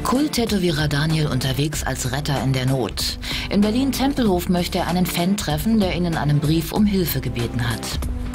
Kult-Tätowierer Daniel unterwegs als Retter in der Not. In Berlin-Tempelhof möchte er einen Fan treffen, der ihn in einem Brief um Hilfe gebeten hat.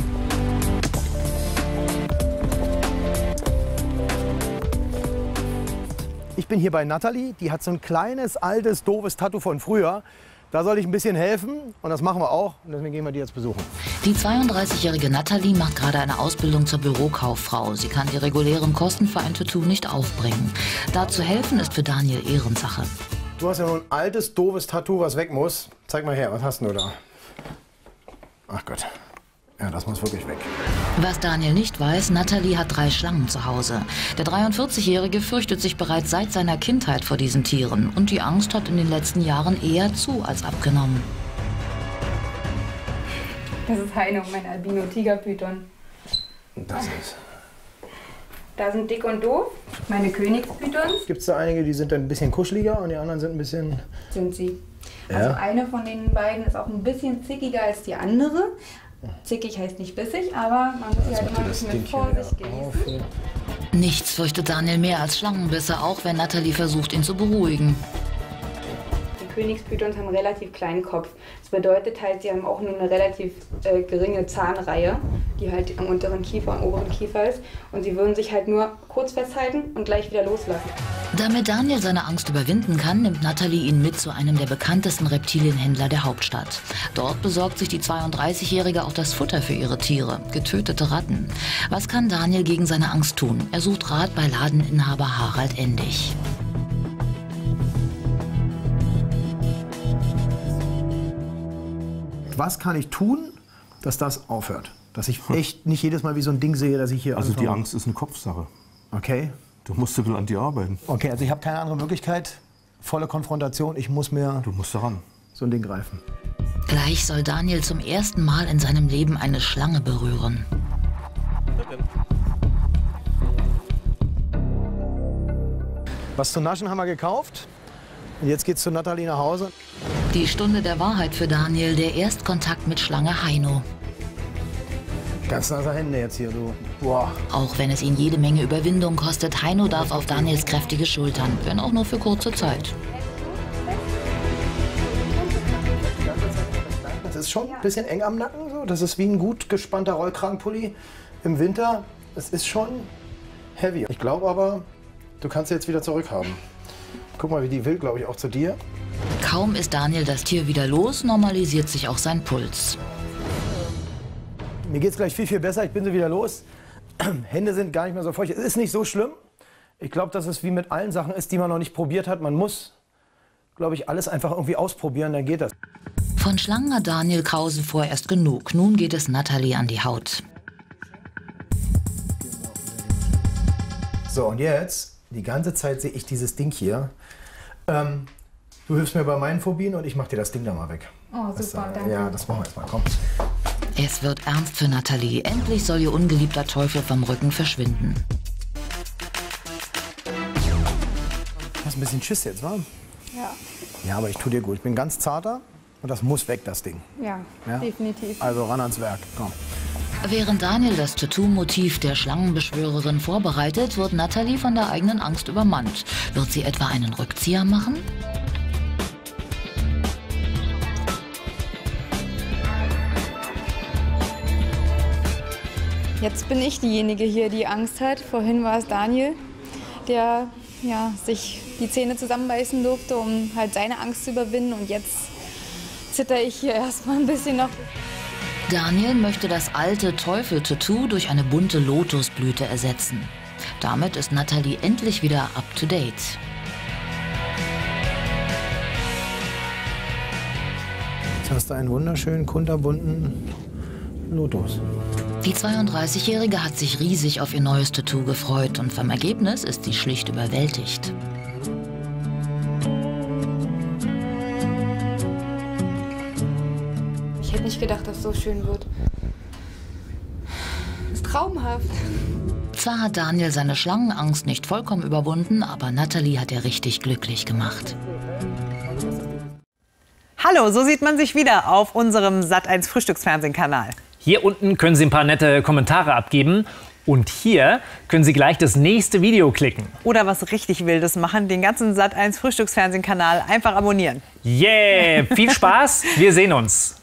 Ich bin hier bei Natalie, die hat so ein kleines, altes, doofes Tattoo von früher. Da soll ich ein bisschen helfen und das machen wir auch und deswegen gehen wir die jetzt besuchen. Die 32-jährige Natalie macht gerade eine Ausbildung zur Bürokauffrau. Sie kann die regulären Kosten für ein Tattoo nicht aufbringen. Da zu helfen ist für Daniel Ehrensache. Du hast ja nur ein altes, doofes Tattoo, was weg muss. Zeig mal her, was hast du da? Ach Gott. Ja, das muss wirklich weg. Was Daniel nicht weiß, Natalie hat 3 Schlangen zu Hause. Der 43-Jährige fürchtet sich bereits seit seiner Kindheit vor diesen Tieren. Und die Angst hat in den letzten Jahren eher zu als abgenommen. Das ist Heino, mein Albino-Tigerpython. Das ist... Da sind Dick und Doof, meine Königspythons. Gibt es da einige, die sind dann ein bisschen kuscheliger und die anderen sind ein bisschen... Sind sie. Ja. Also eine von den beiden ist auch ein bisschen zickiger als die andere. Zickig heißt nicht bissig, aber man muss sie halt immer ein bisschen mit Vorsicht genießen. Nichts fürchtet Daniel mehr als Schlangenbisse, auch wenn Natalie versucht, ihn zu beruhigen. Die Königspythons haben einen relativ kleinen Kopf. Das bedeutet halt, sie haben auch nur eine relativ geringe Zahnreihe, die halt am unteren Kiefer und oberen Kiefer ist. Und sie würden sich halt nur kurz festhalten und gleich wieder loslassen. Damit Daniel seine Angst überwinden kann, nimmt Natalie ihn mit zu einem der bekanntesten Reptilienhändler der Hauptstadt. Dort besorgt sich die 32-Jährige auch das Futter für ihre Tiere, getötete Ratten. Was kann Daniel gegen seine Angst tun? Er sucht Rat bei Ladeninhaber Harald Endig. Was kann ich tun, dass das aufhört? Dass ich echt nicht jedes Mal wie so ein Ding sehe, dass ich hier... Also die Angst ist eine Kopfsache. Okay. Du musst ein bisschen an dir arbeiten. Okay, also ich habe keine andere Möglichkeit. Volle Konfrontation, ich muss mir... Du musst daran. So ein Ding greifen. Gleich soll Daniel zum ersten Mal in seinem Leben eine Schlange berühren. Was zu naschen haben wir gekauft. Und jetzt geht's zu Natalie nach Hause. Die Stunde der Wahrheit für Daniel, der Erstkontakt mit Schlange Heino. Ganz nasse Hände jetzt hier, du. Boah. Auch wenn es ihn jede Menge Überwindung kostet, Heino darf auf Daniels kräftige Schultern, wenn auch nur für kurze Zeit. Das ist schon ein bisschen eng am Nacken. So. Das ist wie ein gut gespannter Rollkragenpulli im Winter. Es ist schon heavy. Ich glaube aber, du kannst sie jetzt wieder zurückhaben. Guck mal, wie die will, glaube ich, auch zu dir. Kaum ist Daniel das Tier wieder los, normalisiert sich auch sein Puls. Mir geht's gleich viel, viel besser. Ich bin so wieder los. Hände sind gar nicht mehr so feucht. Es ist nicht so schlimm. Ich glaube, dass es wie mit allen Sachen ist, die man noch nicht probiert hat. Man muss, glaube ich, alles einfach irgendwie ausprobieren, dann geht das. Von Schlangen hat Daniel Krause vorerst genug. Nun geht es Natalie an die Haut. So, und jetzt, die ganze Zeit sehe ich dieses Ding hier. Du hilfst mir bei meinen Phobien und ich mach dir das Ding da mal weg. Oh, super, danke. Ja, das machen wir jetzt mal, komm. Es wird ernst für Natalie. Endlich soll ihr ungeliebter Teufel vom Rücken verschwinden. Du hast ein bisschen Schiss jetzt, wa? Ja. Ja, aber ich tue dir gut. Ich bin ganz zarter und das muss weg, das Ding. Ja, definitiv. Also ran ans Werk, komm. Während Daniel das Tattoo-Motiv der Schlangenbeschwörerin vorbereitet, wird Natalie von der eigenen Angst übermannt. Wird sie etwa einen Rückzieher machen? Jetzt bin ich diejenige hier, die Angst hat. Vorhin war es Daniel, der sich die Zähne zusammenbeißen durfte, um halt seine Angst zu überwinden. Und jetzt zitter ich hier erstmal ein bisschen noch. Daniel möchte das alte Teufel-Tattoo durch eine bunte Lotusblüte ersetzen. Damit ist Natalie endlich wieder up to date. Jetzt hast du einen wunderschönen, kunterbunten Lotus. Die 32-Jährige hat sich riesig auf ihr neues Tattoo gefreut und vom Ergebnis ist sie schlicht überwältigt. Ich hätte nicht gedacht, dass es so schön wird. Das ist traumhaft. Zwar hat Daniel seine Schlangenangst nicht vollkommen überwunden, aber Natalie hat er richtig glücklich gemacht. Hallo, so sieht man sich wieder auf unserem Sat.1 Frühstücksfernsehen-Kanal. Hier unten können Sie ein paar nette Kommentare abgeben. Und hier können Sie gleich das nächste Video klicken. Oder was richtig Wildes machen, den ganzen Sat.1 Frühstücksfernsehen-Kanal einfach abonnieren. Yeah, viel Spaß, wir sehen uns.